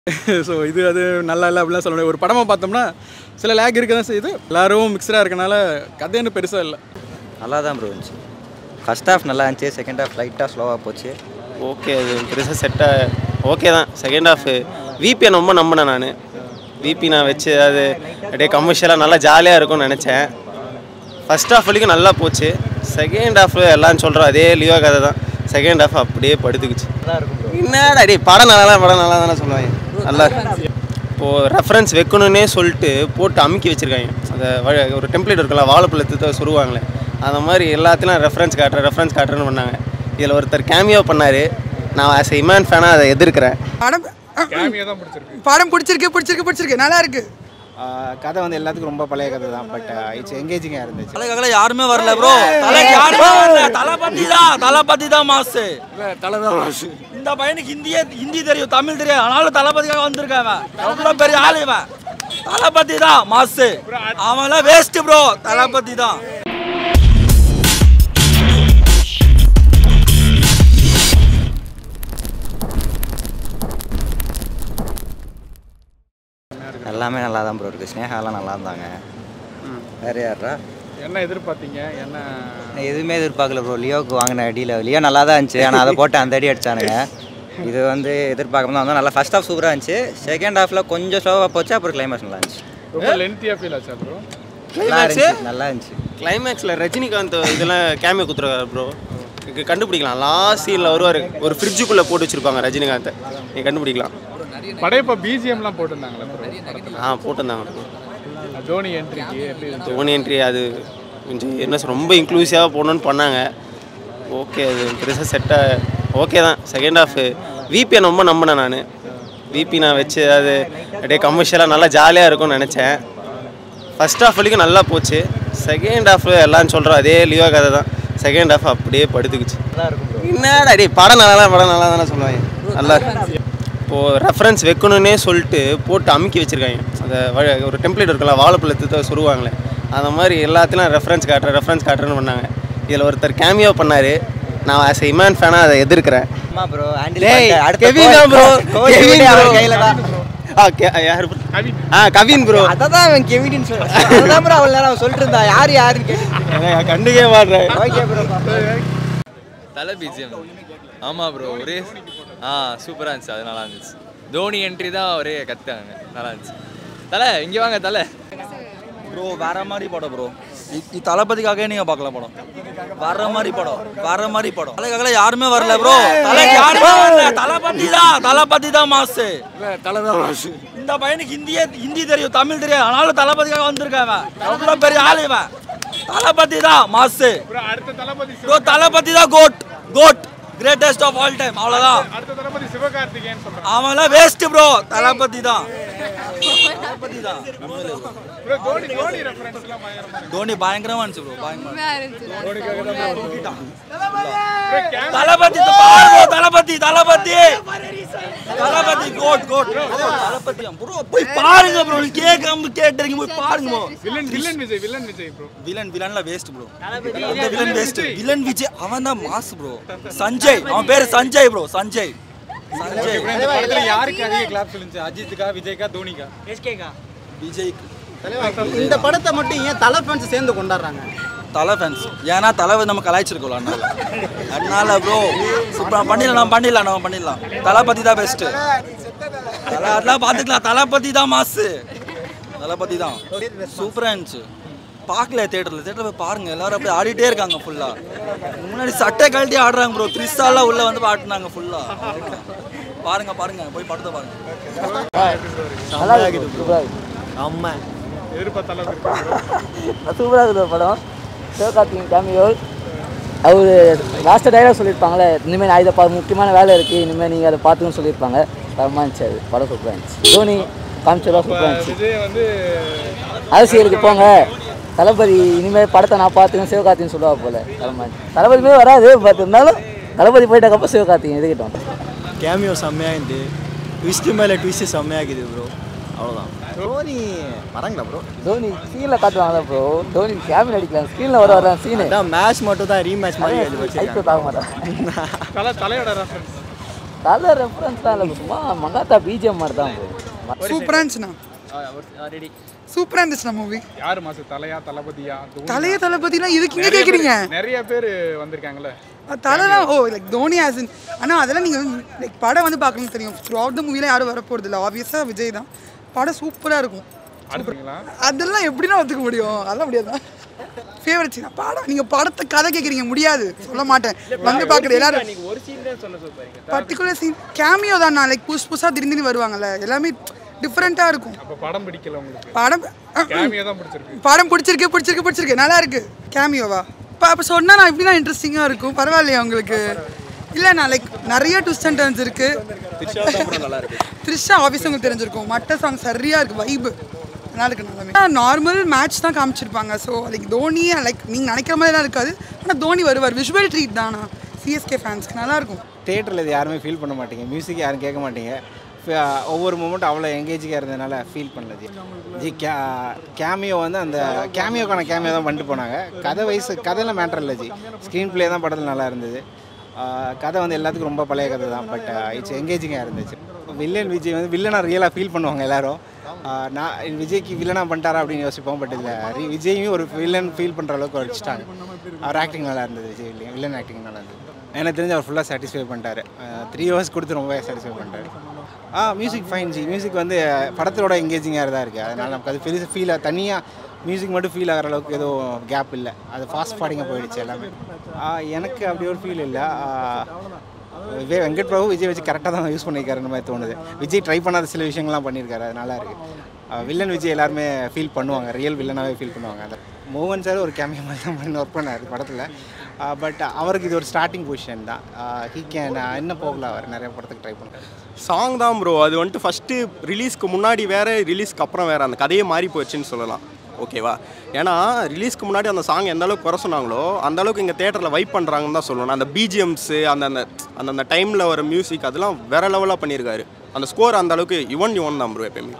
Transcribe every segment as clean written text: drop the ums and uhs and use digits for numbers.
So இது அது நல்லா இல்லை அப்படிலாம் சொல்ல முடியாது. ஒரு படமாக பார்த்தோம்னா சில லேக் இருக்க தான் செய்யுது. எல்லோரும் மிக்சடாக இருக்கனால கதைன்னு பெருசாக இல்லை. நல்லா தான் ப்ரோ இருந்துச்சு. ஃபர்ஸ்ட் ஹாஃப் நல்லா இருந்துச்சு, செகண்ட் ஹாஃப் லைட்டாக ஸ்லோவாக போச்சு. ஓகே, அது பெருசாக செட்டாக ஓகே தான். செகண்ட் ஹாஃப் விபியை ரொம்ப நம்பினேன் நான். விபி நான் வச்சு அது அப்படியே கமர்ஷியலாக நல்லா ஜாலியாக இருக்கும்னு நினச்சேன். ஃபர்ஸ்ட் ஹாஃப் வரைக்கும் நல்லா போச்சு. செகண்ட் ஹாஃப் எல்லாம் சொல்கிறோம் அதே லியோ கதை தான். செகண்ட் ஹாஃப் அப்படியே படுத்துக்குச்சு. என்னடா அடி படம் நல்லா தானே சொல்லுவாங்க. நல்லா இப்போது ரெஃபரன்ஸ் வைக்கணுன்னே சொல்லிட்டு போட்டு அமுக்கி வச்சுருக்காங்க. அந்த ஒரு டெம்ப்ளேட் இருக்குல்ல, வாழைப்பழத்தை சுருவாங்களே, அந்த மாதிரி எல்லாத்தையும் ரெஃபரன்ஸ் காட்டுறேன்னு பண்ணாங்க. இதில் ஒருத்தர் கேமியோ பண்ணார். நான் ஆஸ் இமான் ஃபேனாக அதை எதிர்க்கிறேன். படம் பிடிச்சிருக்கு, நல்லா இருக்கு. கதை வந்து எல்லாத்துக்கும் ரொம்ப பழைய கதை தான். பட் இட்ஸ் எங்கேஜிங்காக இருந்துச்சு. தலைக்காக யாருமே வரல ப்ரோ. தளபதி தான் மாசு. இந்த பையனுக்கு ஹிந்தி தெரியும், தமிழ் தெரியும், ஆனாலும் தளபதிக்காக வந்திருக்காங்க. எவ்வளோ பெரிய ஆள் இவன். தளபதி தான் மாசு. அவன்லாம் வேஸ்ட் ப்ரோ. தளபதி தான். எல்லாமே நல்லா தான் ப்ரோ இருக்குது. ஸ்னேகாலாம் நல்லா இருந்தாங்க. வேறு யாரா என்ன எதிர்பார்த்தீங்க? என்ன எதுவுமே எதிர்பார்க்கல ப்ரோ. லியோவுக்கு வாங்கின அடியில் லியோ நல்லா தான் இருந்துச்சு, ஆனால் அதை போட்டு அந்த அடி அடித்தானுங்க. இது வந்து எதிர்பார்க்காம தான் வந்தோம். நல்லா ஃபர்ஸ்ட் ஹாஃப் சூப்பராக இருந்துச்சு. செகண்ட் ஹாஃபில் கொஞ்சம் ஸ்லோவாக போச்சு. அப்புறம் கிளைமேக்ஸ் நல்லா இருந்துச்சு. ரொம்ப லென்த்தியாக ஃபீல் ஆச்சா ப்ரோ? நல்லா இருந்துச்சு. கிளைமேக்ஸில் ரஜினிகாந்த் இதெல்லாம் கேமியோ குத்துருக்காரு ப்ரோ. கண்டுபிடிக்கலாம். லாஸ்ட் சீனில் வருவார், ஒரு ஃப்ரிட்ஜுக்குள்ளே போட்டு வச்சுருப்பாங்க ரஜினிகாந்தை. நீங்கள் கண்டுபிடிக்கலாம். படையப்பா பிஜிஎம்லாம் போட்டிருந்தாங்களா ப்ரோ? போட்டிருந்தாங்க. தோனி என்ட்ரிக்கு தோனி என்ட்ரி அது கொஞ்சம் என்ன ரொம்ப இன்க்ளூசிவாக போடணுன்னு பண்ணாங்க. ஓகே, அது பெருசாக செட்டாக ஓகே தான். செகண்ட் ஹாஃப் விபியை ரொம்ப நம்பினேன் நான். விபி நான் வச்சு அது அப்படியே கமர்ஷியலாக நல்லா ஜாலியாக இருக்கும்னு நினச்சேன். ஃபர்ஸ்ட் ஹாஃப் வரைக்கும் நல்லா போச்சு. செகண்ட் ஹாஃப் எல்லாம் சொல்கிறோம் அதே லியோ கதை தான். செகண்ட் ஹாஃப் அப்படியே படுத்துக்குச்சு. என்னடா அடி படம் நல்லா தானே சொல்லுவாங்க. நல்லா இப்போது ரெஃபரன்ஸ் வைக்கணுன்னே சொல்லிட்டு போட்டு அமுக்கி வச்சுருக்காங்க. அந்த ஒரு டெம்ப்ளேட் இருக்குல்ல, வாழைப்பழத்தை சுருவாங்களே, அந்த மாதிரி எல்லாத்தையும் ரெஃபரன்ஸ் காட்டுறேன்னு பண்ணாங்க. இதில் ஒருத்தர் கேமியோ பண்ணார். நான் ஆஸ் இமான் ஃபேனாக அதை எதிர்க்கிறேன். Bro Kavin bro. அதான் அவன் கெவின் சொல்லுதான் ப்ரோ. அவ்வளோ நேரம் சொல்லிட்டு இருந்தா யாருன்னு கேட்டு கண்டுக்கவே மாட்டேன். Okay bro. தலை பிஜிஎம். ஆமாம் ப்ரோ, ஒரே சூப்பராக இருந்துச்சு. அது நல்லா இருந்துச்சு. தோனி என்ட்ரி தான் ஒரே கத்தாங்க. நல்லா இருந்துச்சு. தலை இங்கே வாங்க தலை. ப்ரோ வேற மாதிரி படம் ப்ரோ. தளபதிக்காகவே நீங்கள் பார்க்கலாம் படம். வேற மாதிரி படம். தலைக்காக யாருமே வரல ப்ரோ. தளபதி தான் மாசு. இந்த பையனுக்கு ஹிந்தி தெரியும், தமிழ் தெரியும், ஆனாலும் தளபதிக்காக வந்திருக்காங்க. எவ்வளோ பெரிய ஆள் இவன். தளபதி தான் மாசு. தளபதி தான் GOAT greatest of all time. அவ்வளோதான். அவன்லாம் வேஸ்ட் ப்ரோ. தளபதி தான். தோனி பயங்கரமா இருந்துச்சு ப்ரோ. தளபதி கோட் ப்ரோ. போய் பாருங்க ப்ரோ. கேட்டீங்க போய் பாருங்க ப்ரோ. வில்லன்ல waste bro. Villain waste. Villain Vijay அவன் தான் மாஸ் ப்ரோ. சஞ்சய், அவன் பேரு சஞ்சய் ப்ரோ. சஞ்சய் யாருக்கு அதிக கிளாப்ஸ் இருந்துச்சு? அஜித்துக்கா, விஜய்க்கா, தோனிக்கா? விஜய்க்கு. இந்த படத்தை மட்டும் ஏன் தலை ஃபேன்ஸ் சேர்ந்து கொண்டாடுறாங்க? தலை ஃபேன்ஸ் ஏன்னா தலைவர் நம்ம கலாய்ச்சிருக்கோம். அதனால ப்ரோ பண்ணிடலாம். தளபதி தான் பெஸ்ட்டு. அதெல்லாம் பார்த்துக்கலாம். தளபதி தான் மாசு. தளபதி தான் சூப்பராக இருந்துச்சு. பார்க்கல தேட்டரில் போய் பாருங்க. எல்லாரும் அப்படியே ஆடிட்டே இருக்காங்க ஃபுல்லாக. முன்னாடி சட்டை கழட்டி ஆடுறாங்க ப்ரோ. த்ரிஷாலாம் உள்ளே வந்து ஆடினாங்க ஃபுல்லாக. பாருங்க போய் படத்தை பாருங்க. சூப்பராக இருக்குது படம். சிவகார்த்திகேயன் கேமியோ. அவர் லாஸ்ட்டாக டைலாக் சொல்லியிருப்பாங்களே, இனிமேல் நான் இதை முக்கியமான வேலை இருக்குது, இனிமேல் நீங்கள் அதை பார்த்துன்னு சொல்லியிருப்பாங்க. தரமாக இருந்துச்சு. அது படம் சூப்பராக இருந்துச்சு. தோனி காமிச்சதெல்லாம் சூப்பராக இருந்துச்சு. அரசியலுக்கு போங்க தளபதி, இனிமேல் படத்தை நான் பார்த்துக்கணும் சிவகார்த்திகேயன் சொல்லுவா போல. தரமாக இருந்துச்சு. தளபதியுமே வராது, பட் இருந்தாலும் தளபதி போயிட்டக்கப்போ சிவகார்த்திகேயன் எதுக்கிட்டோம். கேமியோ செம்மையாக இருந்து ட்விஸ்ட்டு மேலே ட்விஸ்ட்டு செம்மையாக்குது ப்ரோ. அவ்வளோதான். தோனி வராங்களா ப்ரோ? தோனி சீனில் காட்டுவாங்களா ப்ரோ? தோனி கேமில் அடிக்கலாம். ஸ்க்ரீனில் வர சீனு மேட்ச் மட்டும் தான் ரீமேட்ச் மாதிரி ஐப்போ தாங்க மாட்டேன். தலையோட ரெஃபரன்ஸ் தலை ரெஃபரன்ஸ்லாம் இல்லை சும்மா மங்காத்தா பிஜிஎம் மாதிரி தான் ப்ரோ. சூப்பராக இருந்துச்சுண்ணா, ரெடி. சூப்பராக இருந்துச்சுண்ணா மூவி. யார் மாசு தலையா தளபதியா? தலைய தளபதினா இதுக்கு இங்கே கேட்குறீங்க? நிறைய பேர் வந்திருக்காங்கல்ல. தலைலாம் லைக் தோனி ஆஸ் இன். ஆனால் அதெல்லாம் நீங்கள் லைக் படம் வந்து பார்க்கணும்னு தெரியும். த்ரூ அவுட் த மூவியில் யாரும் வரப்போகிறது இல்லை. ஆப்வியஸாக விஜய் தான். படம் சூப்பராக இருக்கும். அதெல்லாம் எப்படின்னா ஒத்துக்க முடியும்? அதெல்லாம் முடியாது. ஃபேவரட் சீனா படம். நீங்கள் படத்தை கதை கேட்குறீங்க, முடியாது, சொல்ல மாட்டேன். வந்து பார்க்குறது எல்லாரும் பர்டிகுலர் சீன் கேமியோ தான். நான் லைக் புதுசாக திடீர்னு வருவாங்கல்ல, எல்லாமே டிஃப்ரெண்ட்டாக இருக்கும். படம் பிடிக்கல உங்களுக்கு? படம் பிடிச்சிருக்கு, நல்லா இருக்கு. கேமியோவா அப்போ சொன்னால் நான் இப்படின்னா இன்ட்ரெஸ்டிங்காக இருக்கும். பரவாயில்லையா உங்களுக்கு? இல்லை, நான் லைக் நிறைய ட்விஸ்ட் அண்ட் டர்ன்ஸ் இருக்குது. த்ரிஷா ஆஃபீஸ் உங்களுக்கு தெரிஞ்சிருக்கும். மட்ட சாங் சரியாக இருக்குது, வைபு நல்லா இருக்கு. நல்லாமே நார்மல் மேட்ச் தான் காமிச்சிருப்பாங்க. ஸோ லைக் தோனி லைக் நீங்கள் நினைக்கிற மாதிரிலாம் இருக்காது. ஆனால் தோனி வருவார். விஷுவல் ட்ரீட் தானா சிஎஸ்கே ஃபேன்ஸ்க்கு நல்லாயிருக்கும். தேட்டரில் இது யாருமே ஃபீல் பண்ண மாட்டீங்க. மியூசிக் யாரும் கேட்க மாட்டீங்க. ஒவ்வொரு மூமெண்ட்டும் அவ்வளோ எங்கேஜிங்காக இருந்ததுனால ஃபீல் பண்ணல. ஜி கேமியோ வந்து அந்த கேமியோக்கான கேமியோ தான் பண்ணிட்டு போனாங்க. கதையெல்லாம் மேட்டர் இல்லை ஜி. ஸ்க்ரீன் பிளே தான் படத்தில் நல்லா இருந்தது. கதை வந்து எல்லாத்துக்கும் ரொம்ப பழைய கதை தான். பட் இட்ஸ் எங்கேஜிங்காக இருந்துச்சு. வில்லன் விஜய் வந்து வில்லனாக ரியலாக ஃபீல் பண்ணுவாங்க எல்லோரும். நான் விஜய்க்கு வில்லனாக பண்ணிட்டாரா அப்படின்னு யோசிப்போம். பட் இதில் விஜயும் ஒரு வில்லன் ஃபீல் பண்ணுற அளவுக்கு வச்சுட்டாங்க. அவர் ஆக்டிங் நல்லா இருந்தது. விஜய் வில்லன் ஆக்டிங் நல்லா இருந்தது. எனக்கு தெரிஞ்சு அவர் ஃபுல்லாக சாட்டிஸ்ஃபை பண்ணிட்டார். 3 hours கொடுத்து ரொம்ப சாட்டிஸ்ஃபை பண்ணிட்டார். Music fine G. மியூசிக் வந்து படத்தோட எங்கேஜிங்காக தான் இருக்குது. அதனால் நமக்கு அது பெரிய ஃபீல் தனியாக மியூசிக் மட்டும் ஃபீல் ஆகிற அளவுக்கு எதுவும் கேப் இல்லை. அது ஃபாஸ்ட் ஃபார்டிங்காக போயிடுச்சு எல்லாமே. எனக்கு அப்படி ஒரு ஃபீல் இல்லை. வெங்கட் பிரபு விஜய் வச்சு கரெக்டாக தான் யூஸ் பண்ணியிருக்காருன்னு மாதிரி தோணுது. விஜய் ட்ரை பண்ணாத சில விஷயங்கள்லாம் பண்ணியிருக்காரு. அது நல்லா இருக்குது. வில்லன் விஜய் எல்லாருமே ஃபீல் பண்ணுவாங்க. ரியல் வில்லனாகவே ஃபீல் பண்ணுவாங்க. அந்த மோகன் சார் ஒரு கேமியோ மாதிரி தான் பண்ணி ஒர்க் பண்ணார் படத்தில். பட் அவருக்கு இது ஒரு ஸ்டார்டிங் பொசிஷன் தான். ஹீ கேன் இன்னும் போகல. அவர் நிறைய படத்துக்கு ட்ரை பண்ணுறாரு. சாங் தான் ப்ரோ. அது வந்துட்டு ஃபஸ்ட்டு ரிலீஸ்க்கு முன்னாடி வேறு, ரிலீஸ்க்கு அப்புறம் வேறு. அந்த கதையே மாறி போச்சுன்னு சொல்லலாம். ஓகேவா? ஏன்னா ரிலீஸ்க்கு முன்னாடி அந்த சாங் எந்த அளவுக்கு குறை சொன்னாங்களோ அந்த அளவுக்கு இங்கே தேட்டரில் வைப் பண்ணுறாங்கன்னு தான் சொல்லணும். அந்த பிஜிஎம்ஸு அந்த டைமில் வர மியூசிக் அதெல்லாம் வேறு லெவலாக பண்ணியிருக்காரு. அந்த ஸ்கோர் அந்த அளவுக்கு யுவன் தான் ப்ரோ. எப்பயுமே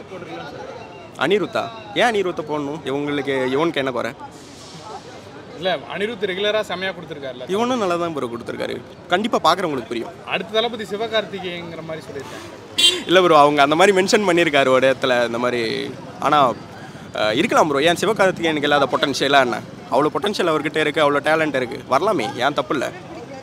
அனிருத்தா? ஏன் அனிருத்தை போடணும்? இவனுக்கு என்ன குறை? இல்லை, அனிருத் ரெகுலராக செம்மையாக கொடுத்துருக்காருல்ல. இவனும் நல்லா தான் ப்ரோ கொடுத்துருக்காரு. கண்டிப்பாக பார்க்குறவங்களுக்கு புரியும். அடுத்த தளபதி சிவகார்த்திகேயங்கிற மாதிரி சொல்லியிருக்காங்க. இல்லை ப்ரோ, அவங்க அந்த மாதிரி மென்ஷன் பண்ணியிருக்காரு ஒரு இடத்துல இந்த மாதிரி. ஆனால் இருக்கலாம் ப்ரோ. ஏன் சிவகார்த்திகேயனுக்கு இல்லாத பொட்டன்ஷியலாக என்ன? அவ்வளோ பொட்டன்ஷியல் அவர்கிட்ட இருக்குது, அவ்வளோ டேலண்ட் இருக்குது, வரலாமே. ஏன் தப்பு இல்லை.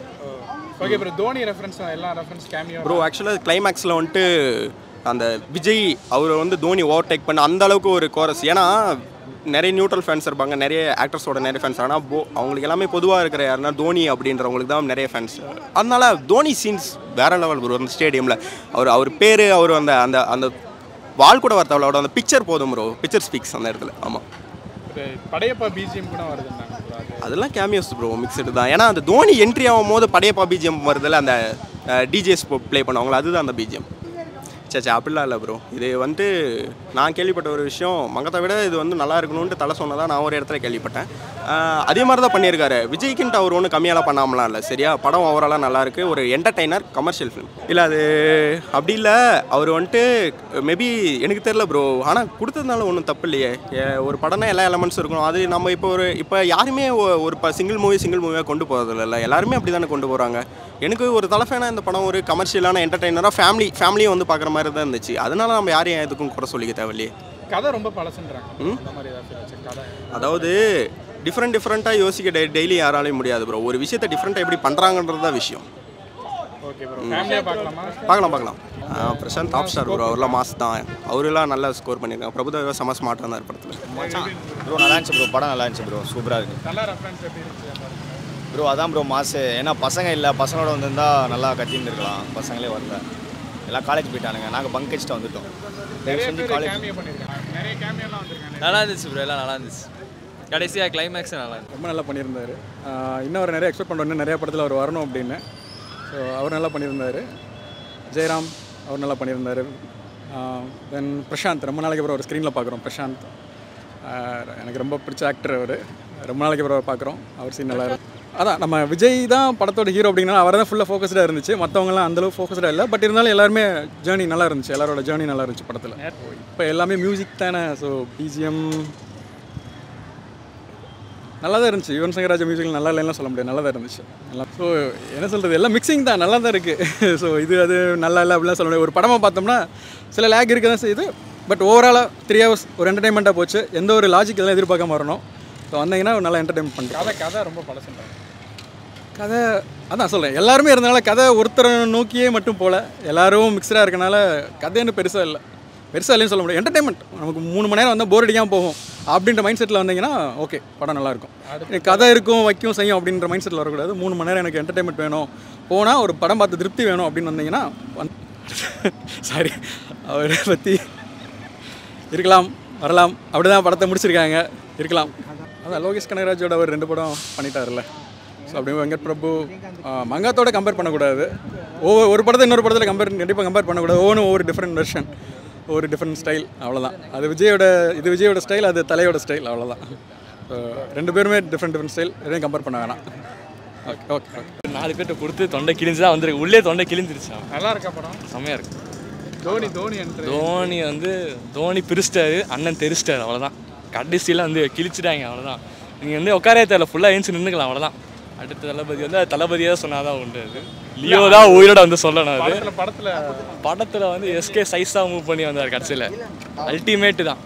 Okay bro. தோனி ரெஃபரன்ஸ் எல்லாம் ரெஃபரன்ஸ் கேமியோ ப்ரோ. ஆக்சுவலாக கிளைமேக்ஸில் வந்துட்டு அந்த விஜய் அவர் வந்து தோனி ஓவர்டேக் பண்ண அந்த அளவுக்கு ஒரு கோரஸ். ஏன்னா நிறைய நியூட்ரல் ஃபேன்ஸ் இருப்பாங்க, நிறைய ஆக்டர்ஸோட நிறைய ஃபேன்ஸ். ஆனால் அவங்களுக்கு எல்லாமே பொதுவாக இருக்கிற யாருன்னா தோனி அப்படின்றவங்களுக்கு தான் நிறைய ஃபேன்ஸ். அதனால தோனி சீன்ஸ் வேறு லெவல் ப்ரோ. அந்த ஸ்டேடியமில் அவர் பேர் அவர் அந்த அந்த அந்த வால் கூட வரத்தவள அவரோட அந்த பிக்சர் போதும் ப்ரோ. பிக்சர் ஸ்பீக்ஸ் அந்த இடத்துல. ஆமாம். படையப்பா பிஜிஎம் கூட வருதுன்னாங்க. அதெல்லாம் கேமியோஸ் ப்ரோ, மிக்சடு தான். ஏன்னா அந்த தோனி என்ட்ரி ஆகும் போது படையப்பா பிஜிஎம் வருதில்ல, அந்த டிஜேஸ் ப்ளே பண்ணுவாங்களா, அதுதான் அந்த பிஜிஎம். சே அப்படிலாம் இல்லை ப்ரோ. இது வந்து நான் கேள்விப்பட்ட ஒரு விஷயம். மங்கத்தை விட இது வந்து நல்லா இருக்கணும்னு தலை சொன்னதான் நான் ஒரு இடத்துல கேள்விப்பட்டேன். அதே மாதிரி தான் பண்ணியிருக்காரு. விஜய்க்குன்ட்டு அவர் ஒன்றும் கம்மியாலாம் பண்ணாமலாம் இல்லை. சரியா? படம் ஓவராலாக நல்லாயிருக்கு. ஒரு என்டர்டைனர், கமர்ஷியல் ஃபிலிம் இல்லை. அது அப்படி இல்லை. அவர் வந்துட்டு மேபி எனக்கு தெரில ப்ரோ. ஆனால் கொடுத்ததுனால ஒன்றும் தப்பு இல்லையே. ஒரு படம்னா எல்லா எலமெண்ட்ஸும் இருக்கணும். அது நம்ம இப்போ யாருமே ஒரு சிங்கிள் மூவியாக கொண்டு போகிறதில்ல. எல்லாருமே அப்படி தானே கொண்டு போகிறாங்க. எனக்கு ஒரு தலைஃபேனா இந்த படம் ஒரு கமர்ஷியலான என்டர்டைனராக ஃபேமிலியும் வந்து பார்க்குற மாதிரி தான் இருந்துச்சு. அதனால நம்ம யாரையும் எதுக்கும் குறை சொல்லிக்க தேவையில்லையே. கதை ரொம்ப பழசுன்றாங்க. அதாவது டிஃப்ரெண்ட்டாக யோசிக்க டெய்லி யாராலையும் முடியாது ப்ரோ. ஒரு விஷயத்தை டிஃப்ரெண்ட்டாக எப்படி பண்ணுறாங்கன்றது தான் விஷயம். Okay bro. ஃபேமிலியாக பார்க்கலாம். Prashanth top star bro. அவரெல்லாம் மாஸ் தான். அவரெல்லாம் நல்லா ஸ்கோர் பண்ணியிருக்காங்க. பிரபுதேவா செம ஸ்மார்ட்டாக இருந்தார் படத்தில். ப்ரோ நல்லா இருந்துச்சு ப்ரோ. படம் நல்லா இருந்துச்சு ப்ரோ. சூப்பராக இருக்குது. நல்லா ரெஃபரன்ஸ் எப்படி இருந்துச்சு ப்ரோ? அதான் ப்ரோ மாசு. ஏன்னா பசங்க இல்லை, பசங்களோட வந்திருந்தால் நல்லா கத்திருந்துருக்கலாம். பசங்களே வரல, எல்லாம் காலேஜ் போயிட்டானுங்க. நாங்கள் பங்க் அடிச்சுட்டு வந்துட்டோம். நல்லா இருந்துச்சு ப்ரோ. எல்லாம் நல்லா இருந்துச்சு. கடைசியாக கிளைமேக்ஸ் நல்லா இருந்துச்சு. ரொம்ப நல்லா பண்ணியிருந்தார். இன்னும் அவர் நிறைய எக்ஸ்பெக்ட் பண்ணுறோம். நிறைய படத்தில் அவர் வரணும் அப்படின்னு. ஸோ அவர் நல்லா பண்ணியிருந்தார். ஜெயராம் அவர் நல்லா பண்ணியிருந்தார். தென் பிரசாந்த் ரொம்ப நாளைக்கு அப்புறம் ஒரு ஸ்க்ரீனில் பார்க்குறோம். பிரசாந்த் எனக்கு ரொம்ப பிடிச்ச ஆக்டர். அவர் ரொம்ப நாளைக்கு அப்புறம் பார்க்குறோம். அவர் சீன் நல்லா இருக்கும். அதான் நம்ம விஜய் தான் படத்தோட ஹீரோ அப்படின்னா அவர் தான் ஃபுல்லாக ஃபோக்கஸ்டாக இருந்துச்சு. மற்றவங்களாம் அந்தளவு ஃபோக்கஸ்டாக இல்லை. பட் இருந்தாலும் எல்லாருமே ஜேர்னி நல்லா இருந்துச்சு. எல்லாரோட ஜேர்னி நல்லா இருந்துச்சு படத்தில். இப்போ எல்லாமே மியூசிக் தானே. ஸோ பிஜிஎம் நல்லா தான் இருந்துச்சு. யுவன் சங்கர் ராஜா மியூசிக்கில் நல்லா இல்லைன்னா சொல்ல முடியாது, நல்லா தான் இருந்துச்சு எல்லாம். ஸோ என்ன சொல்கிறது, எல்லாம் மிக்சிங் தான், நல்லா தான் இருக்குது. ஸோ இது அது நல்லா இல்லை அப்படிலாம் சொல்ல முடியாது. ஒரு படமாக பார்த்தோம்னா சில லேக் இருக்க தான் செய்யுது. பட் ஓவராலாக 3 hours ஒரு என்டர்டைன்மெண்ட்டாக போச்சு. எந்த ஒரு லாஜிக் எல்லாம் எதிர்பார்க்காம வரணும். ஸோ வந்தீங்கன்னா நல்லா என்டர்டைன்மெண்ட் பண்ணுறோம். கதை ரொம்ப பழசுன்றாங்க. கதை அதான் சொல்கிறேன், எல்லாருமே இருந்தனால கதை ஒருத்தரை நோக்கியே மட்டும் போல், எல்லோரும் மிக்சடாக இருக்கனால கதைன்னு பெருசாக இல்லைன்னு சொல்ல முடியாது. என்டர்டைன்மெண்ட் நமக்கு 3 மணி நேரம் வந்தால் போர் அடிக்காமல் போகும் அப்படின்ற மைண்ட் செட்டில் வந்தீங்கன்னா ஓகே, படம் நல்லாயிருக்கும். கதை இருக்கும் வைக்கும் செய்யும் அப்படின்ற மைண்ட் செட்டில் வரக்கூடாது. 3 மணி நேரம் எனக்கு என்டர்டைன்மெண்ட் வேணும், போனால் ஒரு படம் பார்த்து திருப்தி வேணும் அப்படின்னு வந்தீங்கன்னா சாரி அவரை பற்றி இருக்கலாம் வரலாம் அப்படி தான் படத்தை முடிச்சிருக்காங்க. இருக்கலாம். அதான் லோகேஷ் கனகராஜோட அவர் 2 படம் பண்ணிட்டார்ல. ஸோ அப்படி வெங்கட் பிரபு மங்காத்தோட கம்பேர் பண்ணக்கூடாது. ஒரு படத்தை இன்னொரு படத்தில் கண்டிப்பாக கம்பேர் பண்ணக்கூடாது. ஒவ்வொரு டிஃப்ரெண்ட் வெர்ஷன், ஒரு டிஃப்ரெண்ட் ஸ்டைல், அவ்வளோதான். அது விஜயோட ஸ்டைல், அது தலையோட ஸ்டைல், அவ்வளோதான். ஸோ 2 பேருமே டிஃப்ரெண்ட் ஸ்டைல், எதையும் கம்பேர் பண்ண வேணாம். Okay okay okay. 4 பேர்ட்ட கொடுத்து தொண்டை கிழிஞ்சு தான் வந்திருக்கு. உள்ளே தொண்டை கிழிஞ்சிருச்சு. நல்லா இருக்கா படம்? செம்மையாக இருக்கு. தோனி வந்து தோனி பிரிச்சிட்டாரு, அண்ணன் தெரிச்சிட்டாரு, அவ்வளோதான். கடைசியில் வந்து கிழிச்சிட்டாங்க, அவ்வளோதான். நீங்கள் வந்து உட்காரே தேவை, ஃபுல்லாக ஏஞ்சி நின்றுக்கலாம், அவ்வளோதான். அடுத்த தளபதி வந்து தளபதியாக சொன்னாதான் உண்டு. அது லியோ தான் உயிரோட வந்து சொல்லணும். அது படத்தில் வந்து எஸ்கே சைஸாக மூவ் பண்ணி வந்தார் கடைசியில். அல்டிமேட்டு தான்.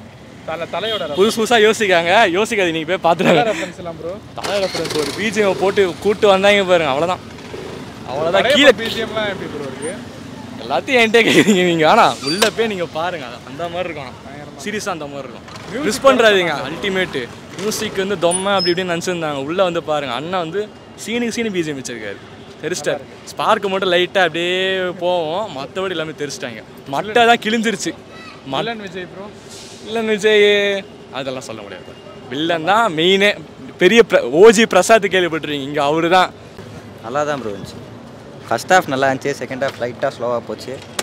புதுசாக யோசிக்காது, நீங்கள் போய் பார்த்துருங்க. தலை ரெஃபரன்ஸ் ஒரு பிஜிஎம் போட்டு கூட்டு வந்தாங்க பாருங்க, அவ்வளோதான். கீழே பிஜிஎம்லாம் எப்படி ப்ரோ இருக்கு? எல்லாத்தையும் என்கிட்ட கேட்குறீங்க நீங்கள். ஆனால் உள்ளே போய் நீங்கள் பாருங்கள், அந்த மாதிரி இருக்கும். சீரியஸாக அந்த மாதிரி இருக்கும். மிஸ் பண்ணுறாதீங்க. அல்டிமேட்டு மியூசிக் வந்து தொம்மை அப்படி இப்படின்னு நினச்சிருந்தாங்க. உள்ளே வந்து பாருங்கள், அண்ணன் வந்து சீனு பிஜிஎம் வச்சிருக்காரு. தெரிச்சிட்டார். ஸ்பார்க்கு மட்டும் லைட்டாக அப்படியே போவோம், மற்றபடி எல்லாமே தெரிச்சிட்டாங்க. மட்டை தான் கிழிஞ்சிருச்சு. வில்லன் விஜய் அதெல்லாம் சொல்ல முடியாது. வில்லன் தான் மெயினே. பெரிய ஓஜி பிரசாத் கேள்விப்பட்டிருக்கீங்க, இங்கே அவரு தான். நல்லா தான் ப்ரோ இருந்துச்சு. ஃபர்ஸ்ட் ஹாஃப் நல்லா இருந்துச்சு, செகண்ட் ஹாஃப் லைட்டாக ஸ்லோவாக போச்சு.